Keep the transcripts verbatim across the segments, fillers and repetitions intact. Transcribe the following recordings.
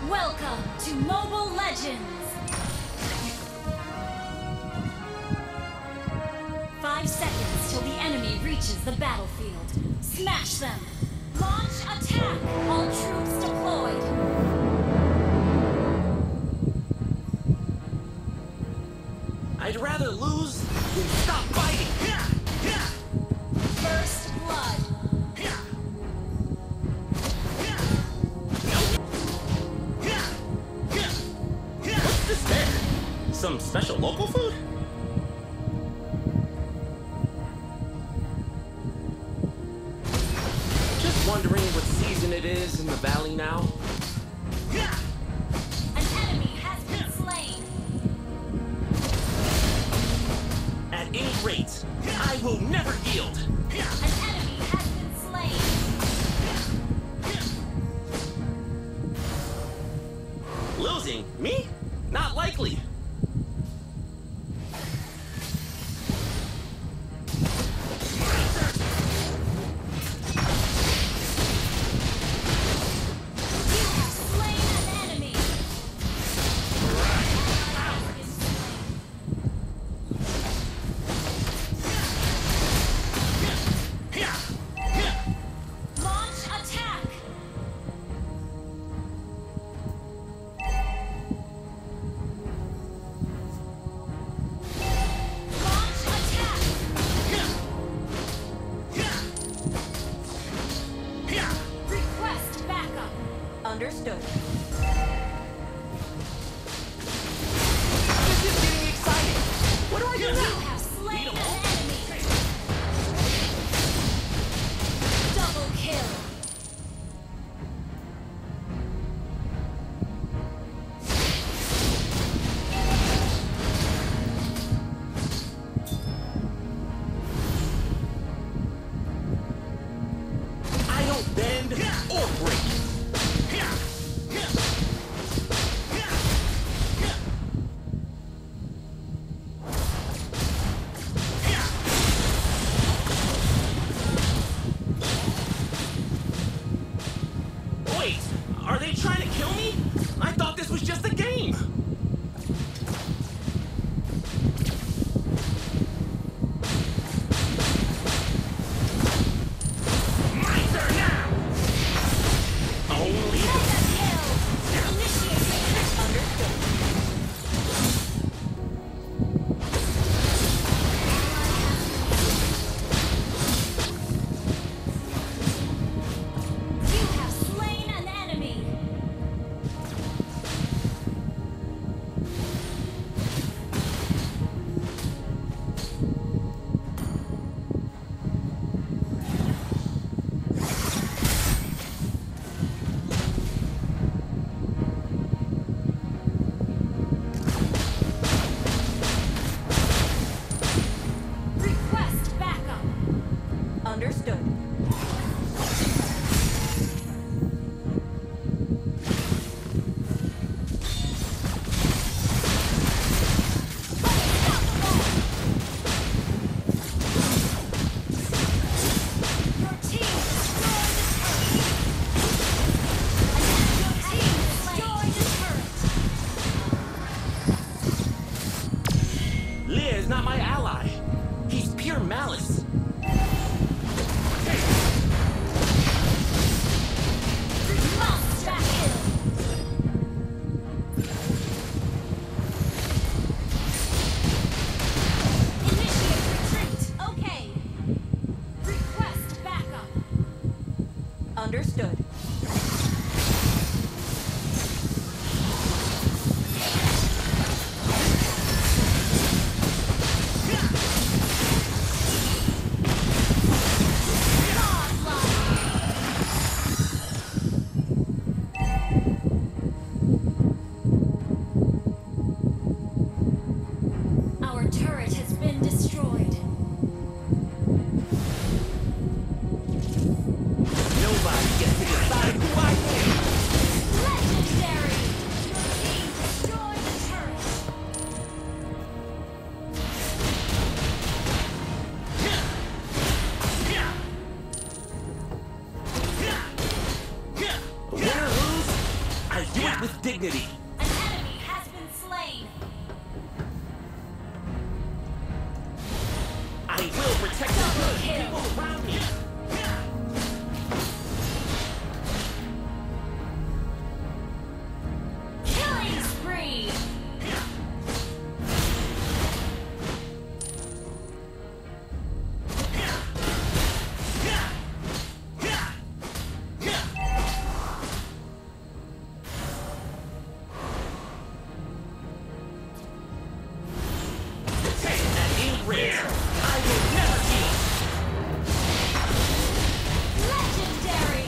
Welcome to Mobile Legends! Five seconds till the enemy reaches the battlefield. Smash them! Launch attack! All troops deployed! I'd rather lose than stop fighting! First blood! What's this there? Some special local food? Just wondering what season it is in the valley now. An enemy has been slain! At any rate, I will never yield! An enemy has been slain! Losing? Me? Not likely. Understood. This is getting exciting! What do I do You now? have slain an enemy! Double kill! I don't bend or break. Wait, are they trying to kill me? I thought this was just a game. My turn now. Only Mega kill! Initiated! Understood. You have slain an enemy! Request backup! Understood. Your team destroyed the turret! Your team destroyed the turret! Leah is not my ally. He's pure malice. Monster kill! Initiate retreat! Okay. Request backup! Understood. Our turret has been destroyed. Nobody gets to decide with dignity. An enemy has been slain. I will protect the good people around me. Killing spree. Legendary.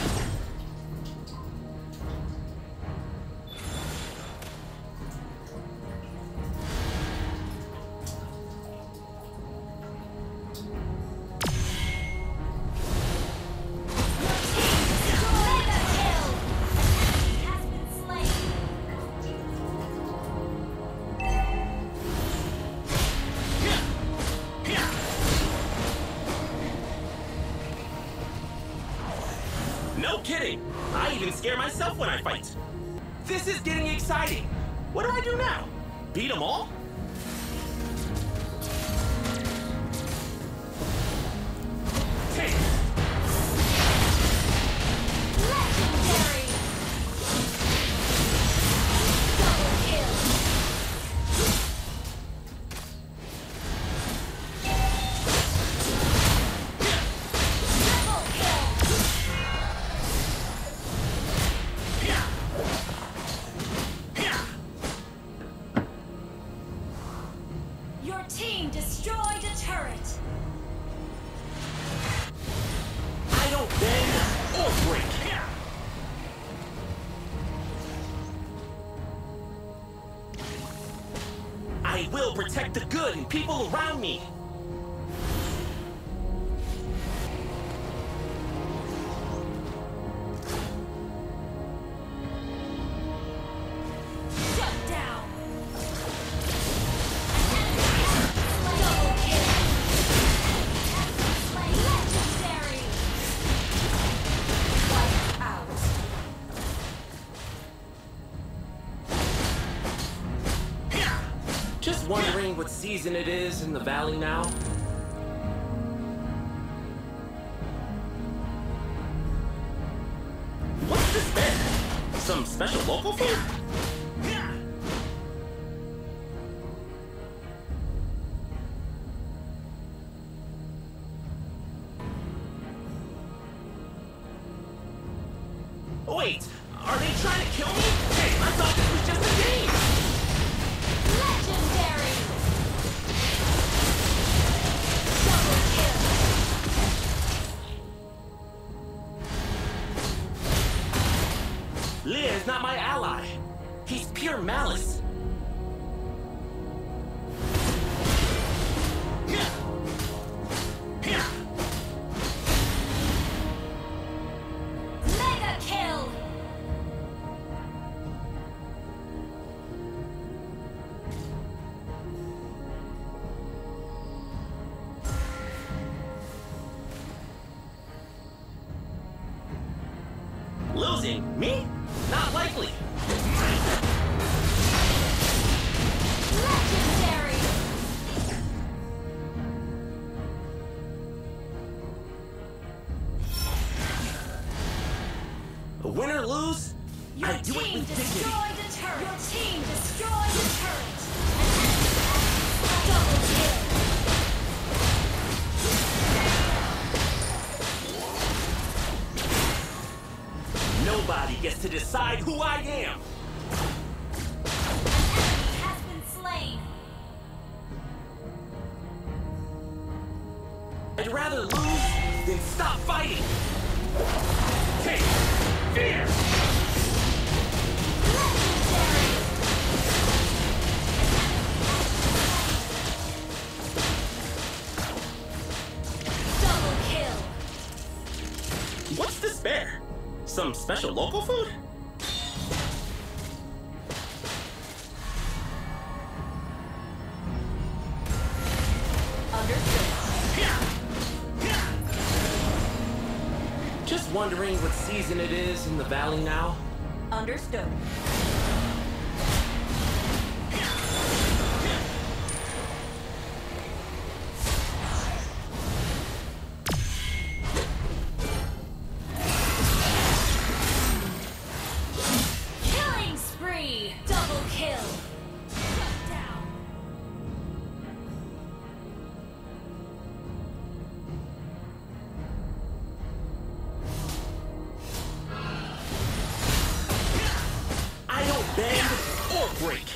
No kidding! I even scare myself when I fight. This is getting exciting. What do I do now? Beat them all? Take it. Legendary. Double kill. Triple kill. Your team destroyed a turret. I don't bend or break. I will protect the good and people around me. Shut down. Double kill. Legendary. Wipe out. Just wondering what season it is in the valley now. What's this bed? Some special local food? Wait, are they trying to kill me? Hey, I thought this was just a game! Legendary. Double kill. Leah is not my ally. He's pure malice. Mega kill. Losing? Me? Not likely. Legendary. Win or lose, Your I do it team with dignity. destroyed a turret. Your team destroyed a turret. An enemy has double kill. Nobody gets to decide who I am. An enemy has been slain. I'd rather lose than stop fighting. Take fear. Legendary. Double kill. What's the spare? Some special local food? Understood. Just wondering what season it is in the valley now. Understood. Killing spree! Double kill! Shut down! I don't bend or break.